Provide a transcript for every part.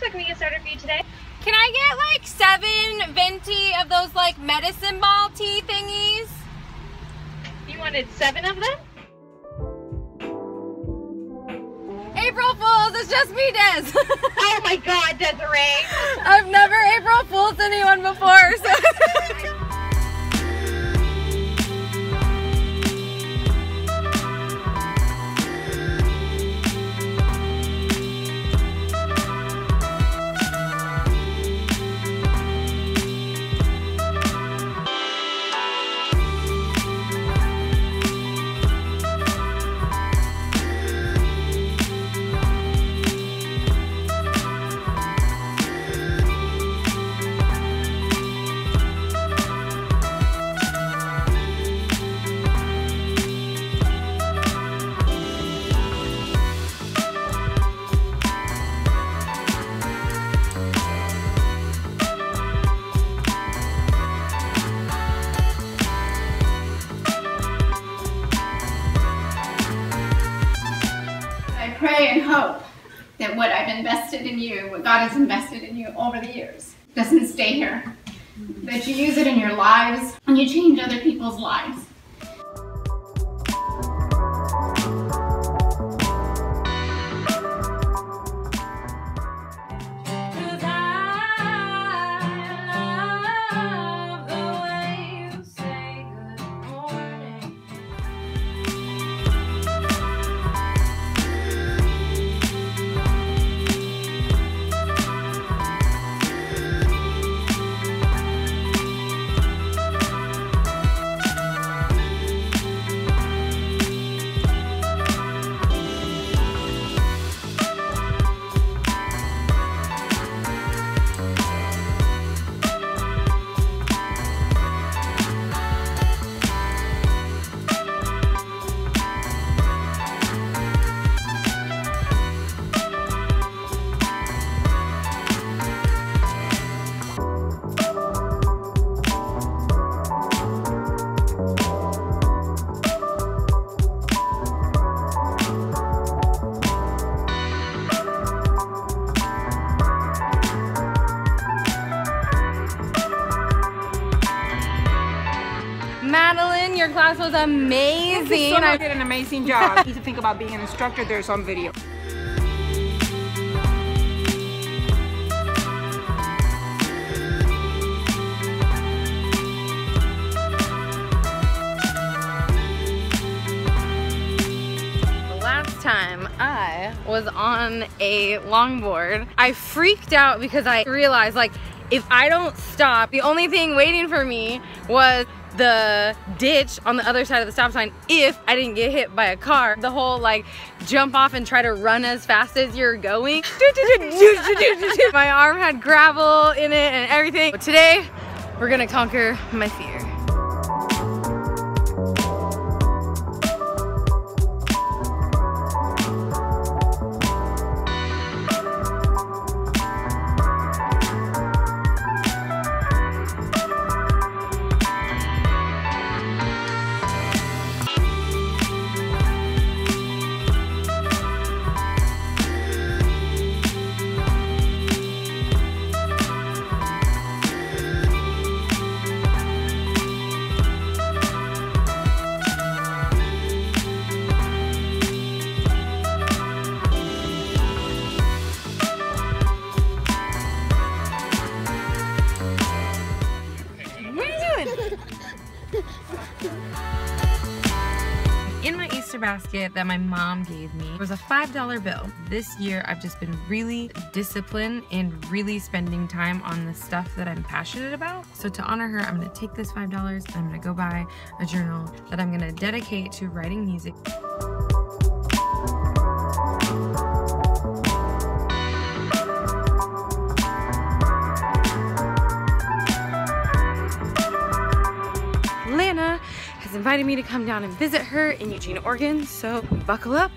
What can we get started for you today? Can I get like 7 venti of those like medicine ball tea thingies? You wanted 7 of them? April Fools, it's just me, Des. Oh my God, Desireé. I've never April Fooled anyone before, so. Pray and hope that what I've invested in you, what God has invested in you over the years, doesn't stay here. That you use it in your lives and you change other people's lives. Madeline, your class was amazing. I did an amazing job. You need to think about being an instructor. There's on video. Last time I was on a longboard, I freaked out because I realized like if I don't stop, the only thing waiting for me was the ditch on the other side of the stop sign if I didn't get hit by a car. The whole like jump off and try to run as fast as you're going. My arm had gravel in it and everything. But today we're gonna conquer my fear. In my Easter basket that my mom gave me was a $5 bill. This year I've just been really disciplined and really spending time on the stuff that I'm passionate about. So to honor her, I'm gonna take this $5 and I'm gonna go buy a journal that I'm gonna dedicate to writing music. Lana has invited me to come down and visit her in Eugene, Oregon, so buckle up.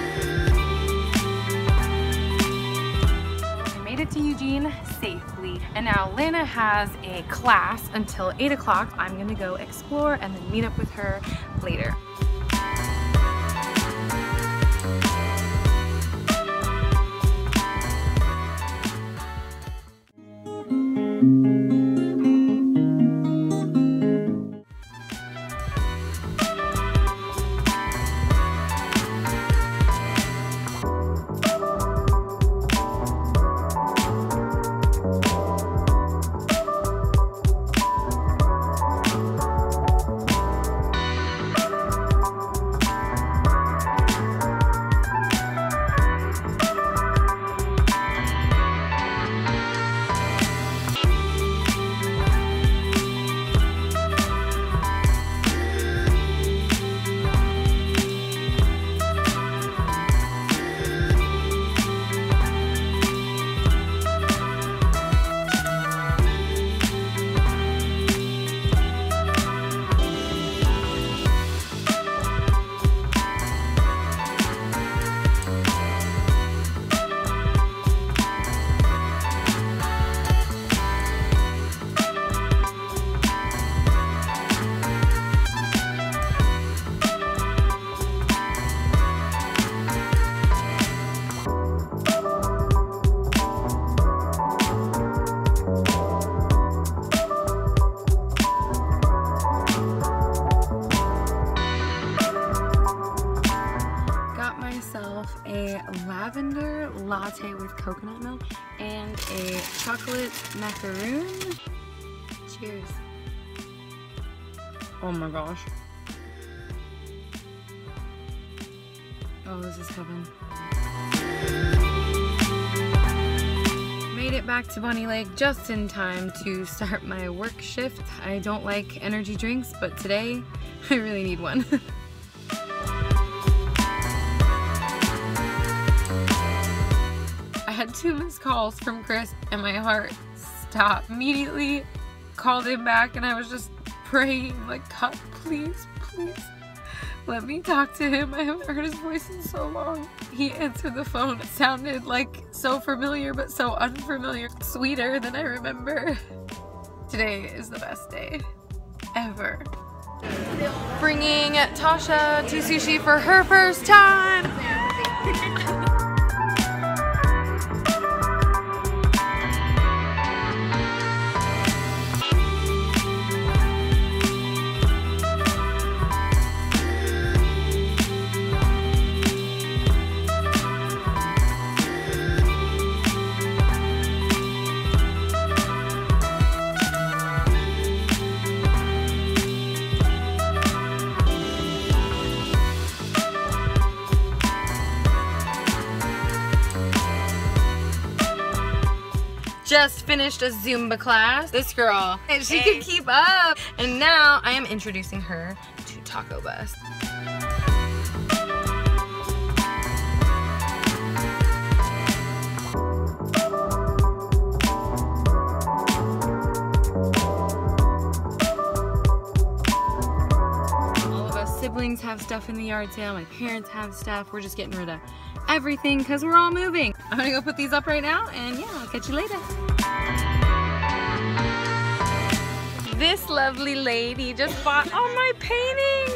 I made it to Eugene safely. And now Lana has a class until 8 o'clock. I'm gonna go explore and then meet up with her later. A lavender latte with coconut milk and a chocolate macaroon. Cheers. Oh my gosh. Oh, this is heaven. Made it back to Bunny Lake just in time to start my work shift. I don't like energy drinks, but today I really need one. I had 2 missed calls from Chris and my heart stopped. Immediately called him back and I was just praying like, God, please, please let me talk to him. I haven't heard his voice in so long. He answered the phone. It sounded like so familiar but so unfamiliar. Sweeter than I remember. Today is the best day ever. Bringing Tasha to sushi for her first time. Just finished a Zumba class. This girl, and she can keep up. And now I am introducing her to Taco Bus. All of us siblings have stuff in the yard sale. My parents have stuff. We're just getting rid of everything because we're all moving. I'm gonna go put these up right now and yeah, I'll catch you later. This lovely lady just bought all my paintings.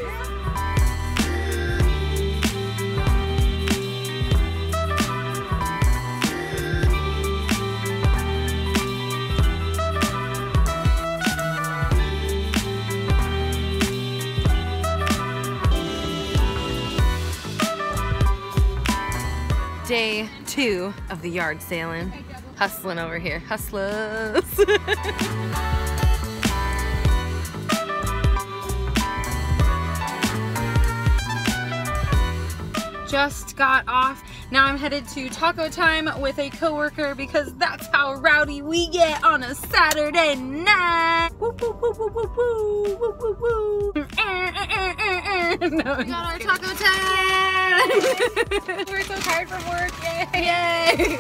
Day 2 of the yard sailing. Hustling over here. Hustlers. Just got off. Now I'm headed to taco time with a coworker because that's how rowdy we get on a Saturday night. Woo, woo, woo, woo, woo, woo, woo, woo, woo. No, we got our taco time. We're so tired from work. Yay! Yay!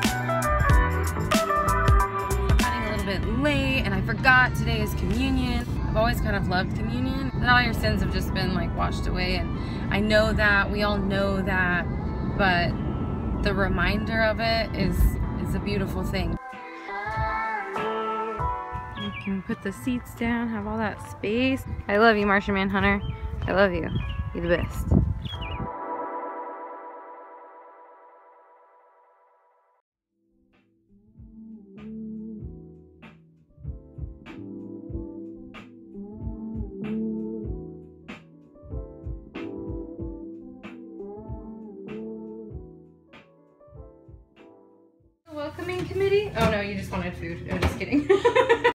I'm running a little bit late and I forgot today is communion. I've always kind of loved communion. And all your sins have just been like washed away, and I know that, we all know that, but the reminder of it is a beautiful thing. can put the seats down, have all that space. I love you, Martian Manhunter. I love you. You're the best. Welcoming committee? Oh no, you just wanted food. I'm just kidding.